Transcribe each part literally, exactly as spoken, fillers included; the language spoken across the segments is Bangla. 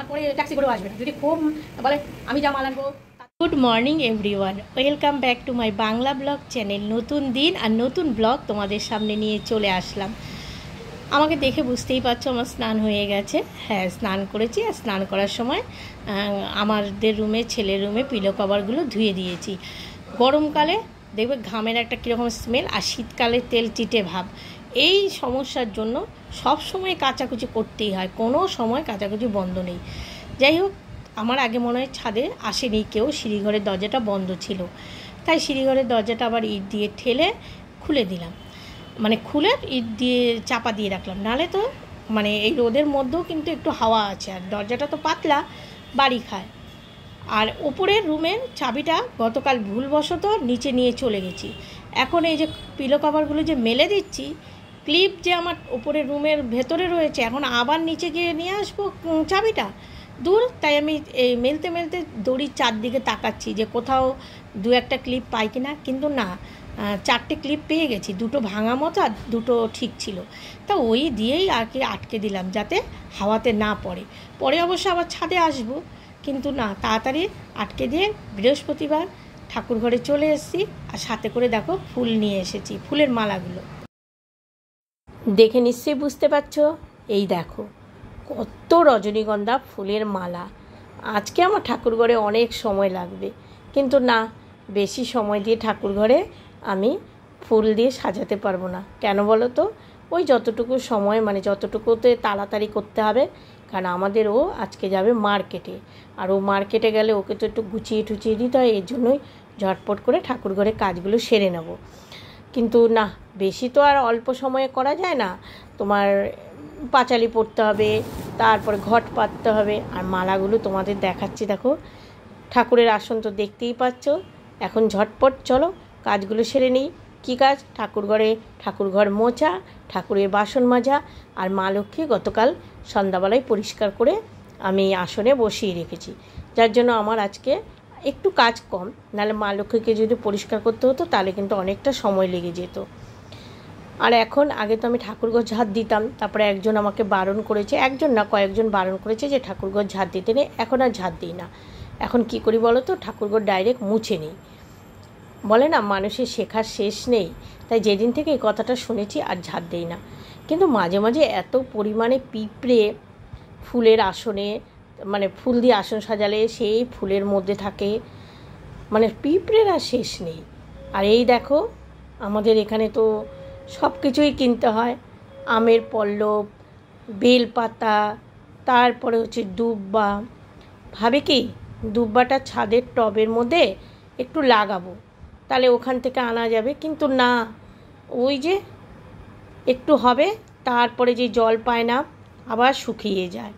তারপরে ট্যাক্সি করেও আসবে না যদি খুব বলে আমি যা মাল আনবো। Good morning everyone, welcome back to my Bangla blog channel. নতুন দিন আর নতুন ব্লগ তোমাদের সামনে নিয়ে চলে আসলাম। আমাকে দেখে বুঝতেই পারছো আমার স্নান হয়ে গেছে। হ্যাঁ, স্নান করেছি। আর স্নান করার সময় আমাদের রুমে, ছেলের রুমে পিলো কভারগুলো ধুয়ে দিয়েছি। গরমকালে দেখবে ঘামের একটা কীরকম স্মেল, আর শীতকালে তেল চিটে ভাব। এই সমস্যার জন্য সব সময় কাচাকুচি করতেই হয়, কোনো সময় কাচাকুচি বন্ধ নেই। যাই হোক, আমার আগে মনে হয় ছাদে আসেনি কেউ, সিঁড়িঘরের দরজাটা বন্ধ ছিল, তাই সিঁড়িঘরের দরজাটা আবার ইট দিয়ে ঠেলে খুলে দিলাম, মানে খুলে ইট দিয়ে চাপা দিয়ে রাখলাম। নাহলে তো মানে এই রোদের মধ্যেও কিন্তু একটু হাওয়া আছে, আর দরজাটা তো পাতলা, বাড়ি খায়। আর ওপরের রুমের চাবিটা গতকাল ভুলবশত নিচে নিয়ে চলে গেছি। এখন এই যে পিলো কভারগুলো যে মেলে দিচ্ছি, ক্লিপ যে আমার ওপরের রুমের ভেতরে রয়েছে, এখন আবার নিচে গিয়ে নিয়ে আসবো চাবিটা, দূর। তাই আমি এই মেলতে মেলতে দড়ির চারদিকে তাকাচ্ছি যে কোথাও দু একটা ক্লিপ পাই কি না, কিন্তু না, চারটে ক্লিপ পেয়ে গেছি, দুটো ভাঙা মতো আর দুটো ঠিক ছিল। তা ওই দিয়েই আর কি আটকে দিলাম যাতে হাওয়াতে না পড়ে। পরে অবশ্য আবার ছাদে আসবো, কিন্তু না, তাড়াতাড়ি আটকে দিয়ে বৃহস্পতিবার ঠাকুর ঘরে চলে এসেছি। আর সাথে করে দেখো ফুল নিয়ে এসেছি, ফুলের মালাগুলো দেখে নিশ্চয়ই বুঝতে পারছো। এই দেখো কত রজনীগন্ধা ফুলের মালা। আজকে আমার ঠাকুরঘরে অনেক সময় লাগবে, কিন্তু না, বেশি সময় দিয়ে ঠাকুরঘরে আমি ফুল দিয়ে সাজাতে পারবো না। কেন বলো তো? ওই যতটুকু সময়, মানে যতটুকুতে তাড়াতাড়ি করতে হবে, কারণ আমাদের ও আজকে যাবে মার্কেটে, আর ও মার্কেটে গেলে ওকে তো একটু গুছিয়ে টুচিয়ে দিতে হয়, এর জন্যই ঝটপট করে ঠাকুরঘরে কাজগুলো সেরে নেব। কিন্তু না, বেশি তো আর অল্প সময়ে করা যায় না। তোমার পাঁচালি পড়তে হবে, তারপরে ঘট পাততে হবে, আর মালাগুলো তোমাদের দেখাচ্ছি। দেখো ঠাকুরের আসন তো দেখতেই পাচ্ছ। এখন ঝটপট চলো কাজগুলো সেরে নিই। কী কাজ? ঠাকুরঘরে ঠাকুরঘর মোছা, ঠাকুরের বাসন মাজা, আর মা লক্ষ্মী গতকাল সন্ধ্যাবেলায় পরিষ্কার করে আমি আসনে বসিয়ে রেখেছি, যার জন্য আমার আজকে একটু কাজ কম। নাহলে মা লক্ষ্মীকে যদি পরিষ্কার করতে হতো তাহলে কিন্তু অনেকটা সময় লেগে যেত। আর এখন, আগে তো আমি ঠাকুরঘর ঝাঁট দিতাম, তারপরে একজন আমাকে বারণ করেছে, একজন না কয়েকজন বারণ করেছে যে ঠাকুরঘর ঝাঁট দিতে নেই। এখন আর ঝাঁট দিই না। এখন কি করি বলো তো? ঠাকুরঘর ডাইরেক্ট মুছে নিই। বলে না, মানুষের শেখার শেষ নেই। তাই যেদিন থেকে এই কথাটা শুনেছি আর ঝাঁট দিই না। কিন্তু মাঝে মাঝে এত পরিমাণে পিঁপড়ে ফুলের আসনে, মানে ফুল দিয়ে আসন সাজালে সেই ফুলের মধ্যে থাকে, মানে পিঁপড়ের আর শেষ নেই। আর এই দেখো আমাদের এখানে তো সব কিছুই কিনতে হয়, আমের পল্লব, বেলপাতা, তারপরে হচ্ছে দুব্বা। ভাবে কি দুব্বাটা ছাদের টবের মধ্যে একটু লাগাবো, তাহলে ওখান থেকে আনা যাবে, কিন্তু না, ওই যে একটু হবে, তারপরে যে জল পায় না, আবার শুকিয়ে যায়।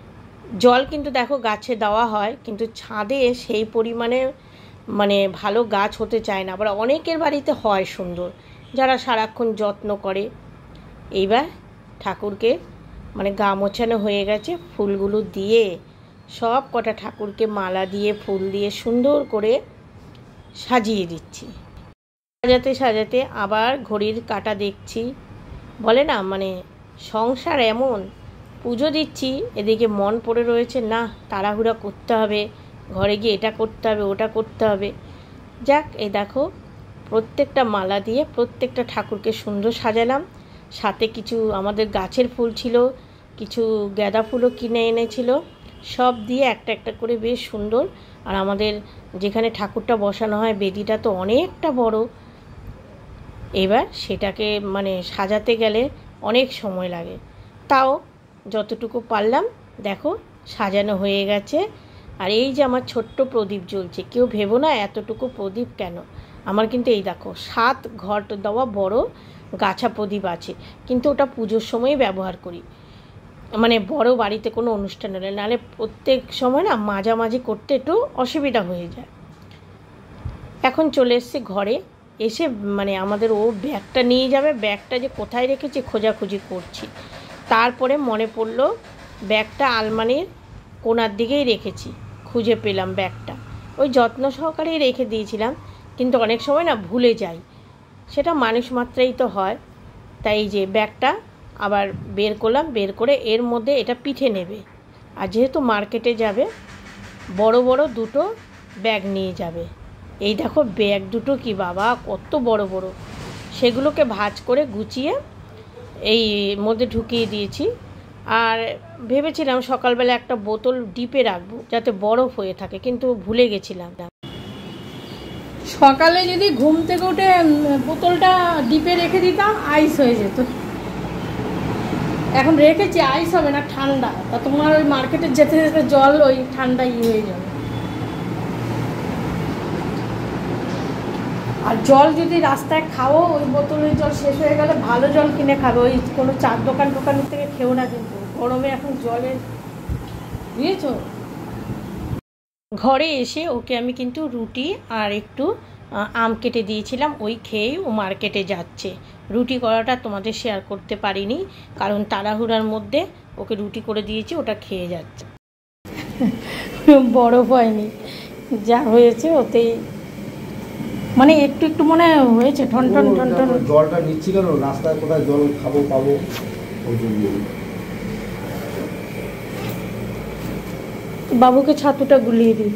জল কিন্তু দেখো গাছে দেওয়া হয়, কিন্তু ছাদে সেই পরিমাণে মানে ভালো গাছ হতে চায় না। আবার অনেকের বাড়িতে হয় সুন্দর, যারা সারাক্ষণ যত্ন করে। এইবার ঠাকুরকে মানে গা মোছানো হয়ে গেছে, ফুলগুলো দিয়ে সব কটা ঠাকুরকে মালা দিয়ে ফুল দিয়ে সুন্দর করে সাজিয়ে দিচ্ছি। সাজাতে সাজাতে আবার ঘড়ির কাঁটা দেখছি। বলে না, মানে সংসার এমন, পুজো দিচ্ছি, এদিকে মন পড়ে রয়েছে না, তাড়াহুড়া করতে হবে, ঘরে গিয়ে এটা করতে হবে, ওটা করতে হবে। যাক, এই দেখো প্রত্যেকটা মালা দিয়ে প্রত্যেকটা ঠাকুরকে সুন্দর সাজালাম। সাথে কিছু আমাদের গাছের ফুল ছিল, কিছু গাঁদা ফুলও কিনে এনেছিল, সব দিয়ে একটা একটা করে বেশ সুন্দর। আর আমাদের যেখানে ঠাকুরটা বসানো হয় বেদিটা তো অনেকটা বড়, এবার সেটাকে মানে সাজাতে গেলে অনেক সময় লাগে। তাও যতটুকু পারলাম দেখো সাজানো হয়ে গেছে। আর এই যে আমার ছোট্ট প্রদীপ জ্বলছে, কেউ ভেবো না এতটুকু প্রদীপ কেন। আমার কিন্তু এই দেখো সাত ঘট দেওয়া বড় গাছা প্রদীপ আছে, কিন্তু ওটা পুজোর সময় ব্যবহার করি, মানে বড় বাড়িতে কোনো অনুষ্ঠান হলে। নাহলে প্রত্যেক সময় না মাঝামাঝি করতে একটু অসুবিধা হয়ে যায়। এখন চলে এসেছি ঘরে, এসে মানে আমাদের ও ব্যাগটা নিয়ে যাবে, ব্যাগটা যে কোথায় রেখেছি খোঁজাখুঁজি করছি। তারপরে মনে পড়লো ব্যাগটা আলমারির কোণার দিকেই রেখেছি, খুঁজে পেলাম ব্যাগটা। ওই যত্ন সহকারেই রেখে দিয়েছিলাম, কিন্তু অনেক সময় না ভুলে যাই, সেটা মানুষ মাত্রাই তো হয়। তাই এই যে ব্যাগটা আবার বের করলাম, বের করে এর মধ্যে এটা পিঠে নেবে, আর যেহেতু মার্কেটে যাবে বড় বড় দুটো ব্যাগ নিয়ে যাবে। এই দেখো ব্যাগ দুটো কি বাবা কত বড় বড়, সেগুলোকে ভাঁজ করে গুছিয়ে এই মধ্যে ঢুকিয়ে দিয়েছি। আর ভেবেছিলাম সকালবেলা একটা বোতল ডিপে রাখবো যাতে বরফ হয়ে থাকে, কিন্তু ভুলে গেছিলাম। সকালে যদি ঘুম থেকে উঠে বোতলটা ডিপে রেখে দিতাম আইস হয়ে যেত। এখন রেখেছি আইস হবে না, ঠান্ডা। তা তোমার ওই মার্কেটে যেতে যেতে জল ওই ঠান্ডা ই হয়ে যাবে। আর জল যদি রাস্তায় খাও, ওই বোতলের জল শেষ হয়ে গেলে ভালো জল কিনে খাবে। ওই কোনো চার দোকান দোকানের থেকে খেও না, কিন্তু গরমে এখন জলের বুঝেছো। ঘরে এসে ওকে আমি কিন্তু রুটি আর একটু আম কেটে দিয়েছিলাম, ওই খেয়েই ও মার্কেটে যাচ্ছে। রুটি করাটা তোমাদের শেয়ার করতে পারিনি, কারণ তাড়াহুড়ার মধ্যে ওকে রুটি করে দিয়েছি, ওটা খেয়ে যাচ্ছে। বরফ হয়নি, যা হয়েছে ওতেই মানে একটু একটু মনে হয়েছে ঠন ঠন ঠন ঠন। জলটা নিচ্ছি কেন, রাস্তায় কোথায় জল খাবো পাবো ওই জন্য। বাবুকে ছাতুটা গুলিয়ে দিই।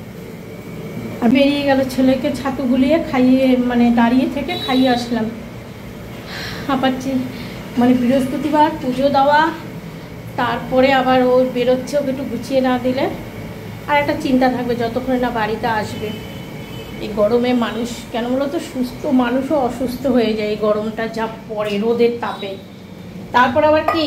আর বেরিয়ে গেল, ছেলেকে ছাতু গুলিয়ে খাইয়ে মানে দাঁড়িয়ে থেকে খাইয়ে আসলাম। হাঁপাচ্ছি, মানে বৃহস্পতিবার পুজো দেওয়া, তারপরে আবার ও বেরোচ্ছে, ওকে একটু গুছিয়ে না দিলে আর একটা চিন্তা থাকবে যতক্ষণ না বাড়িতে আসবে। এই গরমে মানুষ কেন বলো তো, সুস্থ মানুষও অসুস্থ হয়ে যায় এই গরমটা যা পড়ে রোদের তাপে। তারপর আবার কি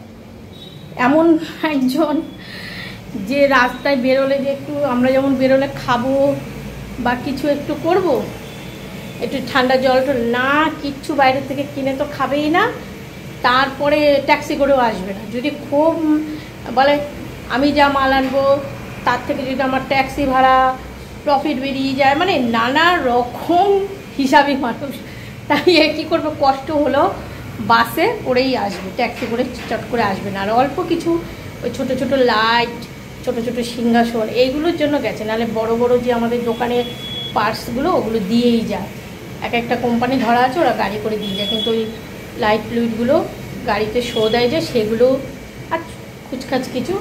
এমন একজন যে রাস্তায় বেরোলে যে একটু আমরা যেমন বেরোলে খাবো বা কিছু একটু করব, একটু ঠান্ডা জলটা না কিচ্ছু বাইরে থেকে কিনে তো খাবেই না, তারপরে ট্যাক্সি করেও আসবে না। যদি খুব বলে আমি যা মাল আনবো তার থেকে যদি আমার ট্যাক্সি ভাড়া প্রফিট বেরিয়ে যায়, মানে নানা রকম হিসাবে মানুষ। তাই এ কী করবে, কষ্ট হলেও বাসে করেই আসবে, ট্যাক্সি করে চট করে আসবে না। আর অল্প কিছু ওই ছোটো ছোটো লাইট, ছোটো ছোটো সিংহাসন এইগুলোর জন্য গেছে, নাহলে বড় বড় যে আমাদের দোকানের পার্টসগুলো ওগুলো দিয়েই যায়। এক একটা কোম্পানি ধরা আছে, ওরা গাড়ি করে দিয়ে যায়, কিন্তু ওই লাইট লুইটগুলো গাড়িতে শো দেয় যে সেগুলো আর কুচকাচ কিছু।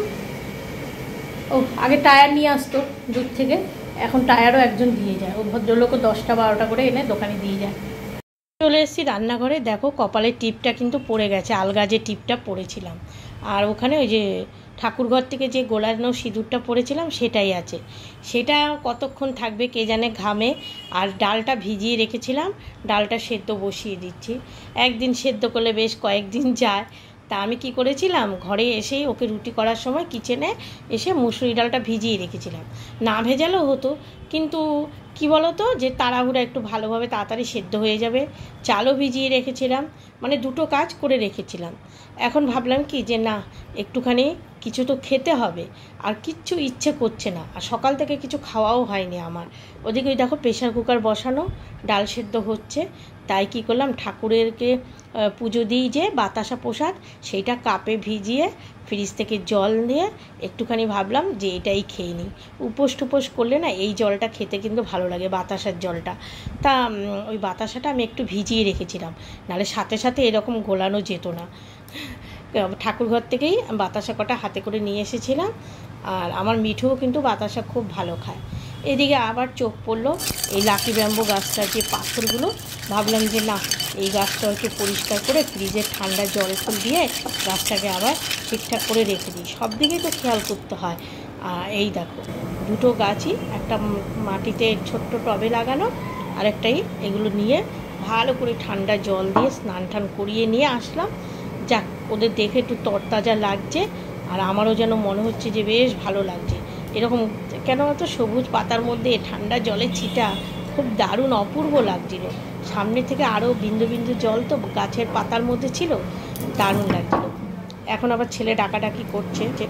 ও আগে টায়ার নিয়ে আসতো দূর থেকে, এখন টায়ারও একজন দিয়ে যায়। ও ভদ্রলোকও দশটা বারোটা করে এনে দোকানে দিয়ে যায়। চলে এসেছি রান্নাঘরে, দেখো কপালের টিপটা কিন্তু পড়ে গেছে, আলগা যে টিপটা পরেছিলাম। আর ওখানে ওই যে ঠাকুরঘর থেকে যে গোলানো সিঁদুরটা পরেছিলাম সেটাই আছে। সেটা কতক্ষণ থাকবে কে জানে ঘামে। আর ডালটা ভিজিয়ে রেখেছিলাম, ডালটা সেদ্ধ বসিয়ে দিচ্ছি। একদিন সেদ্ধ করলে বেশ কয়েকদিন যায়। তা আমি কি করেছিলাম, ঘরে এসেই ওকে রুটি করার সময় কিচেনে এসে মুসুরি ডালটা ভিজিয়ে রেখেছিলাম। না ভেজালেও হতো, কিন্তু কি বলো তো, যে তাড়াহুড়া একটু ভালোভাবে তাড়াতাড়ি সেদ্ধ হয়ে যাবে। চালও ভিজিয়ে রেখেছিলাম, মানে দুটো কাজ করে রেখেছিলাম। এখন ভাবলাম কি যে না, একটুখানি কিছু তো খেতে হবে, আর কিচ্ছু ইচ্ছে করছে না, আর সকাল থেকে কিছু খাওয়াও হয়নি আমার। ওদিকে ওই দেখো প্রেশার কুকার বসানো, ডাল সেদ্ধ হচ্ছে। তাই কি করলাম, ঠাকুরেরকে পুজো দিই যে বাতাসা প্রসাদ, সেইটা কাপে ভিজিয়ে ফ্রিজ থেকে জল দিয়ে একটুখানি ভাবলাম যে এটাই খেয়ে নিই। উপোস টুপোস করলে না এই জলটা খেতে কিন্তু ভালো লাগে, বাতাসার জলটা। তা ওই বাতাসাটা আমি একটু ভিজিয়ে রেখেছিলাম, নাহলে সাথে সাথে এরকম গোলানো যেত না। ঠাকুরঘর থেকেই বাতাসা কটা হাতে করে নিয়ে এসেছিলাম। আর আমার মিঠুও কিন্তু বাতাসা খুব ভালো খায়। এদিকে আবার চোখ পড়লো এই লাকি ব্যাম্বো গাছটার যে পাথরগুলো, ভাবলাম যে না এই গাছটা একটু পরিষ্কার করে ফ্রিজের ঠান্ডা জল টল দিয়ে গাছটাকে আবার ঠিকঠাক করে রেখে দিই। সব দিকেই তো খেয়াল করতে হয়। এই দেখো দুটো গাছই, একটা মাটিতে ছোট্ট টবে লাগানো, আরেকটাই এগুলো নিয়ে ভালো করে ঠান্ডা জল দিয়ে স্নান টান করিয়ে নিয়ে আসলাম। যাক, ওদের দেখে একটু তরতাজা লাগছে, আর আমারও যেন মনে হচ্ছে যে বেশ ভালো লাগছে। এরকম কেন তো সবুজ পাতার মধ্যে ঠান্ডা জলের ছিটা খুব দারুণ অপূর্ব লাগছিল। সামনে থেকে আরও বিন্দু বিন্দু জল তো গাছের পাতার মধ্যে ছিল, দারুণ লাগছিল। এখন আবার ছেলে ডাকাডাকি করছে যে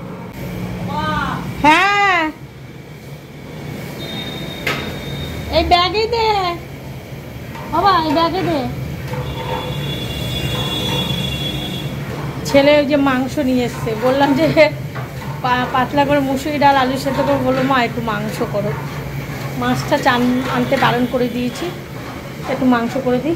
হ্যাঁ এই ব্যাগে দে বাবা, এই ব্যাগে দে। ছেলে ওই যে মাংস নিয়ে এসছে, বললাম যে পাতলা করে মুসুরি ডাল আলু সেদ্ধ করে, বললো মা একটু মাংস করো। মাছটা চান আনতে বারণ করে দিয়েছি, একটু মাংস করে দিই।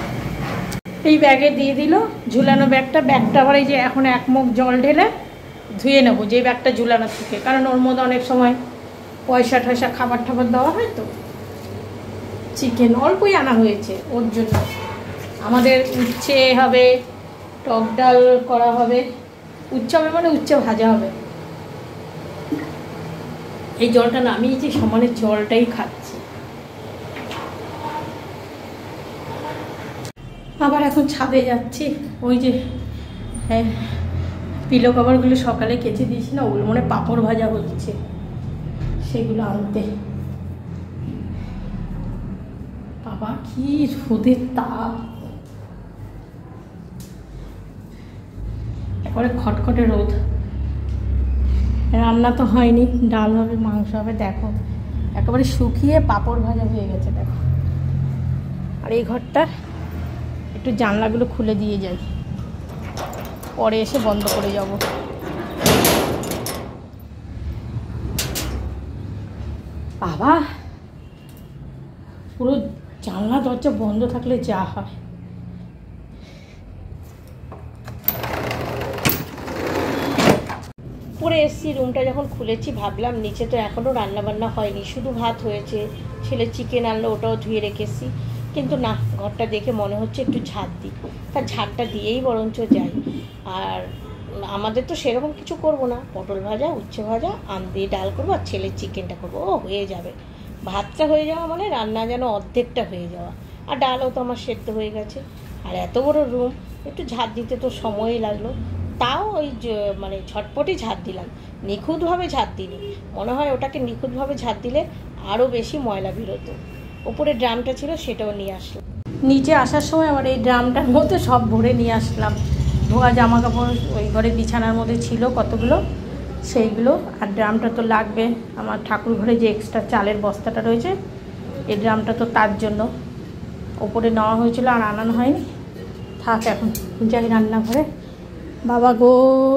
এই ব্যাগে দিয়ে দিল ঝুলানো ব্যাগটা। ব্যাগটা আবার এই যে এখন এক মুখ জল ঢেলে ধুয়ে নেবো যে ব্যাগটা ঝুলানো থেকে, কারণ ওর মধ্যে অনেক সময় পয়সা টয়সা খাবার টাবার দেওয়া হয় তো। চিকেন অল্পই আনা হয়েছে ওর জন্য। আমাদের উচ্ছে হবে, টক ডাল করা হবে। উচ্ছে হবে মানে উচ্ছে ভাজা হবে। এই জলটা নামিয়েছি, সমানে জলটাই খাচ্ছি। আবার এখন ছাদে যাচ্ছি। ওই যে হ্যাঁ পিলো কভারগুলো সকালে কেচে দিয়েছি না, ওগুলো মনে পাঁপড় ভাজা হচ্ছে, সেগুলো আনতে। বাবা কি রোদের তাপ, একেবারে খটখটে রোদ। রান্না তো হয়নি, ডাল হবে, মাংস হবে। দেখো একেবারে শুকিয়ে পাঁপড় ভাজা হয়ে গেছে দেখো। আর এই ঘরটা একটু জানলাগুলো খুলে দিয়ে যাই, পরে এসে বন্ধ করে যাব। বাবা পুরো জানলা দরজা বন্ধ থাকলে যা হয়। পরে এসছি, রুমটা যখন খুলেছি ভাবলাম নিচে তো এখনও রান্নাবান্না হয়নি, শুধু ভাত হয়েছে। ছেলে চিকেন আনলো, ওটাও ধুয়ে রেখেছি। কিন্তু না, ঘরটা দেখে মনে হচ্ছে একটু ঝাড় দিই। তার ঝাড়টা দিয়েই বরঞ্চ যাই। আর আমাদের তো সেরকম কিছু করব না, পটল ভাজা, উচ্ছে ভাজা, আম দিয়ে ডাল করবো, আর ছেলের চিকেনটা করবো, ও হয়ে যাবে। ভাতটা হয়ে যাওয়া মানে রান্না যেন অর্ধেকটা হয়ে যাওয়া। আর ডালও তো আমার সেদ্ধ হয়ে গেছে। আর এত বড় রুম, একটু ঝাড় দিতে তো সময়ই লাগলো। তাও ওই মানে ঝটপটই ঝাড় দিলাম, নিখুঁতভাবে ঝাড় দিইনি। মনে হয় ওটাকে নিখুঁতভাবে ঝাড় দিলে আরও বেশি ময়লা বেরোতো। ওপরে ড্রামটা ছিল, সেটাও নিয়ে আসলাম। নিচে আসার সময় আবার এই ড্রামটার মধ্যে সব ভরে নিয়ে আসলাম। ধোয়া জামা কাপড় ওই ঘরে বিছানার মধ্যে ছিল কতগুলো, সেইগুলো। আর ড্রামটা তো লাগবে, আমার ঠাকুর ঘরে যে এক্সট্রা চালের বস্তাটা রয়েছে, এই ড্রামটা তো তার জন্য ওপরে নেওয়া হয়েছিল, আর আনানো হয়নি। থাক, এখন যাই রান্নাঘরে। বাবা গো,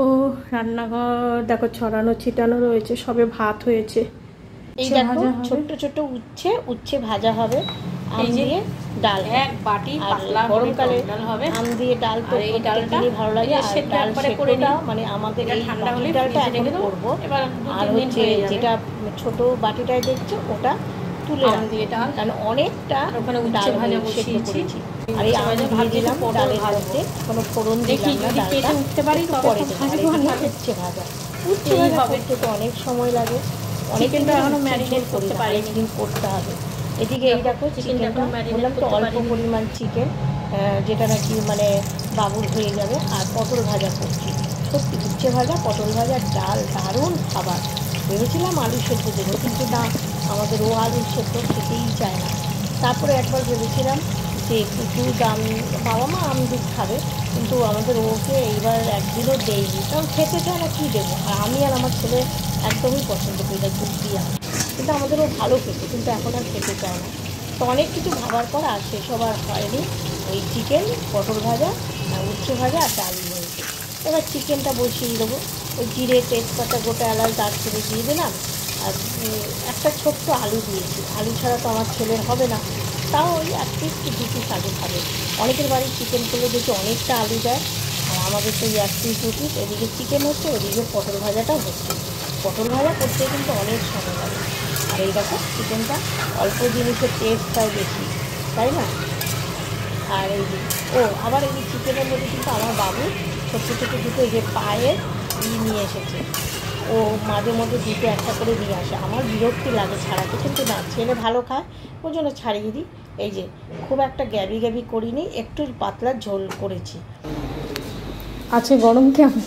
রান্নাঘর দেখো ছড়ানো ছিটানো রয়েছে, সবে ভাত হয়েছে। এই দেখো ছোট্ট ছোট্ট উচ্ছে, উচ্ছে ভাজা হবে, আম দিয়ে ডাল, এক বাটি পাতলা গরমকালে হবে আম দিয়ে ডাল। তো এই ডালটা ভালো লাগে, আর ডাল করে দাও মানে আমাদের এই ঠান্ডা হলে ডালটা এখন করবো। আর হচ্ছে যেটা ছোট বাটিটায় দেখছো ওটা তুলে আম দিয়ে ডাল, কারণ অনেকটা ওখানে উচ্ছে ভাজা বসিয়েছি। আর এই আম দিয়ে দিলাম ডালের মধ্যে, কোনো ফোড়ন দিলাম না, ডালটা উঠতে পারি পরে উচ্ছে ভাজা। উচ্ছে ভাজা করতে তো অনেক সময় লাগে, অনেক কিন্তু এখনো ম্যারিনেট করতে পারি, একদিন করতে হবে। এদিকে এই দেখো চিকেনটা বললাম তো অল্প পরিমাণ চিকেন, যেটা নাকি মানে বাবুর হয়ে যাবে। আর পটল ভাজা করছি, সত্যি উচ্ছে ভাজা, পটল ভাজা, ডাল, দারুণ খাবার। ভেবেছিলাম আলু সেদ্ধ দেবো, কিন্তু না, আমাদের ও আলু সেদ্ধ খেতেই চায় না। তারপরে একবার ভেবেছিলাম যে একটু দাম, বাবা মা আম দুধ খাবে, কিন্তু আমাদের ওকে এইবার একদিনও দেয়নি, কারণ খেতে চায় না, কী দেবো। আর আমি আর আমার ছেলে একদমই পছন্দ করি না দুধ দিয়ে, কিন্তু আমাদের ও ভালো খেতে, কিন্তু এখন আর খেতে চায় না। তো অনেক কিছু ভাবার পর আর সেসব আর হয়নি। ওই চিকেন, পটল ভাজা, উচ্ছে ভাজা আর ডাল হয়েছে। এবার চিকেনটা বসিয়ে দেবো। ওই জিরে, তেজপাতা, গোটা এলাচ, দারচিনি দিয়ে দিলাম। আর একটা ছোট্ট আলু দিয়েছি, আলু ছাড়া তো আমার ছেলের হবে না, তাও ওই এক পিস কি দু পিস আলু খাবে। অনেকের বাড়ি চিকেন করলে দেখি অনেকটা আলু দেয়, আর আমাদের তো এক পিস দু পিস। এদিকে চিকেন হচ্ছে, ওদিকে পটল ভাজাটাও হচ্ছে। পটল ভাজা করতে কিন্তু অনেক সময় লাগে। আর এই দেখো চিকেনটা অল্প জিনিসের টেস্টটাও বেশি, তাই না? আর এই যে ও আবার এই চিকেনের মধ্যে কিন্তু আমার বাবু ছোটো ছোটো দুটো যে পায়ের ই নিয়ে এসেছে, ও মাঝে মধ্যে দুটো একটা করে নিয়ে আসে। আমার বিরক্তি লাগে ছাড়াতে, কিন্তু না, ছেলে ভালো খায়, ওই জন্য ছাড়িয়ে দিই। এই যে খুব একটা গ্যাবি গ্যাবি করিনি, একটু পাতলা ঝোল করেছি। আছে গরম কেমন?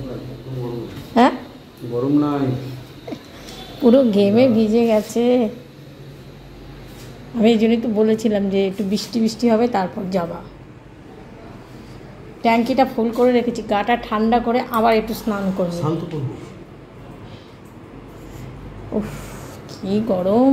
হ্যাঁ গরম নাই, পুরো ঘেমে ভিজে গেছে। আমি এই জন্যই তো বলেছিলাম যে একটু বৃষ্টি বৃষ্টি হবে তারপর যাবা। ট্যাঙ্কিটা ফুল করে রেখেছি, গাটা ঠান্ডা করে আবার একটু স্নান করবো। উফ কি গরম।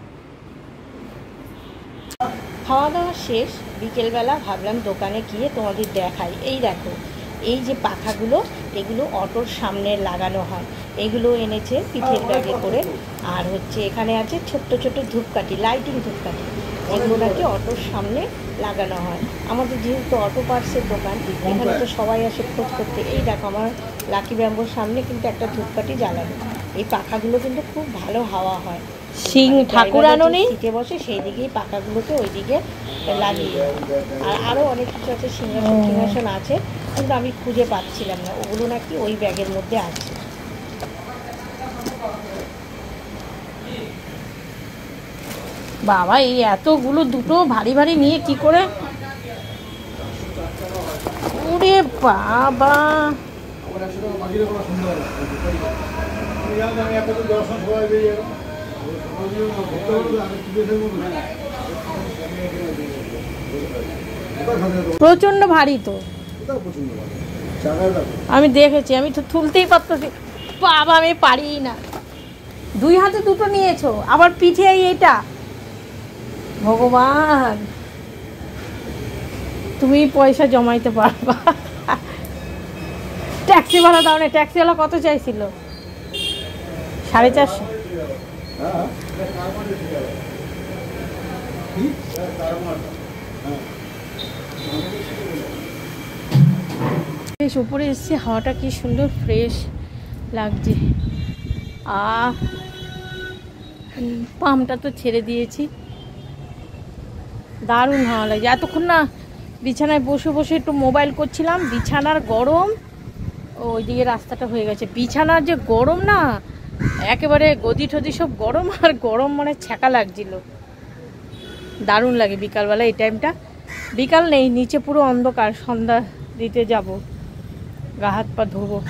খাওয়া দাওয়া শেষ, বিকেলবেলা ভাবলাম দোকানে গিয়ে তোমাদের দেখাই। এই দেখো এই যে পাখাগুলো, এগুলো অটোর সামনে লাগানো হয়, এগুলো এনেছে পিঠের ব্যাগে করে। আর হচ্ছে এখানে আছে ছোট্ট ছোট্ট ধূপকাঠি, লাইটিং ধূপকাঠি, এগুলো নাকি অটোর সামনে লাগানো হয়। আমাদের যেহেতু অটো পার্টসের দোকান, এখানে তো সবাই আসে খোঁজ করতে। এই দেখো আমার লাকি ব্যাম্বোর সামনে কিন্তু একটা ধূপকাঠি জ্বালানো। এই পাখাগুলো কিন্তু খুব ভালো হাওয়া হয়। সিং ঠাকুর আননি সিটে বসে সেই দিকেই পাখাগুলোকে ওই দিকে লাগিয়ে। আর আরও অনেক কিছু আছে, সিংহাসন সিংহাসন আছে, কিন্তু আমি খুঁজে পাচ্ছিলাম না। ওগুলো নাকি ওই ব্যাগের মধ্যে আছে। বাবা এই এতগুলো দুটো ভারী ভারী নিয়ে কি করে, ওরে বাবা। প্রচন্ড ভারী তো, আমি দেখেছি, আমি তো তুলতেই পারতেছি। বাবা আমি পারি না। দুই হাতে দুটো নিয়েছো, আবার পিঠে এইটা। ভগবান, তুমি পয়সা জমাইতে পারবা। ট্যাক্সি ভাড়া দাও না। ট্যাক্সিওয়ালা কত চাইছিল? সাড়ে চারশো। বেশ উপরে এসছি, হাওয়াটা কি সুন্দর ফ্রেশ লাগছে। আহ পাম্পটা তো ছেড়ে দিয়েছি, দারুণ হাওয়া লাগছে। এতক্ষণ না বিছানায় বসে বসে একটু মোবাইল করছিলাম। বিছানার গরম, ওইদিকে রাস্তাটা হয়ে গেছে। বিছানার যে গরম না, একেবারে গদি টদি সব গরম, আর গরম মানে ছ্যাঁকা লাগছিল। দারুণ লাগে বিকালবেলা এই টাইমটা। বিকাল নেই, নিচে পুরো অন্ধকার। সন্ধ্যা দিতে যাব, গা হাত পা ধোবো।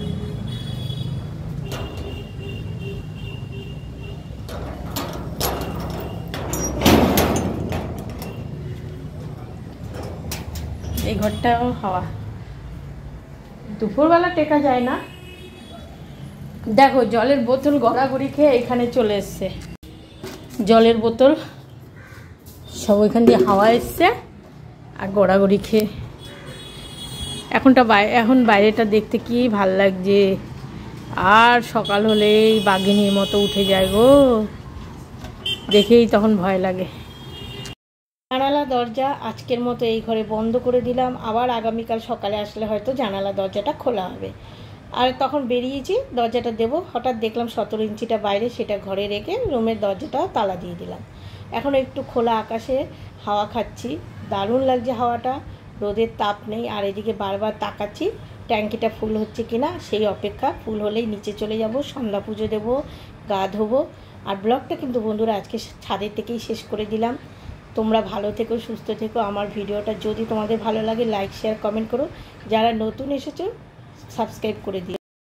এই ঘরটাও হাওয়া, দুপুরবেলা টেকা যায় না। দেখো জলের বোতল গড়াগড়ি খেয়ে এখানে চলে এসছে। জলের বোতল সব ওইখান দিয়ে হাওয়া এসছে, আর গড়াগড়ি খেয়ে এখনটা বাইরে, এখন বাইরেটা দেখতে কি ভাল লাগছে। আর সকাল হলেই বাঘিনীর মতো উঠে যায় গো, দেখেই তখন ভয় লাগে। জানালা দরজা আজকের মতো এই ঘরে বন্ধ করে দিলাম। আবার আগামীকাল সকালে আসলে হয়তো জানালা দরজাটা খোলা হবে। আর তখন বেরিয়েছি, দরজাটা দেবো, হঠাৎ দেখলাম সতেরো ইঞ্চিটা বাইরে, সেটা ঘরে রেখে রুমের দরজাটা তালা দিয়ে দিলাম। এখন একটু খোলা আকাশে হাওয়া খাচ্ছি, দারুণ লাগছে হাওয়াটা। রোদের তাপ নেই। আর এদিকে বারবার তাকাচ্ছি ট্যাঙ্কিটা ফুল হচ্ছে কিনা, সেই অপেক্ষা। ফুল হলেই নিচে চলে যাব, সন্ধ্যা পুজো দেবো, গা ধোবো। আর ব্লগটা কিন্তু বন্ধুরা আজকে ছাদের থেকেই শেষ করে দিলাম। তোমরা ভালো থেকো, সুস্থ থেকো। আমার ভিডিওটা যদি তোমাদের ভালো লাগে লাইক শেয়ার কমেন্ট করো। যারা নতুন এসেছো সাবস্ক্রাইব করে দিও।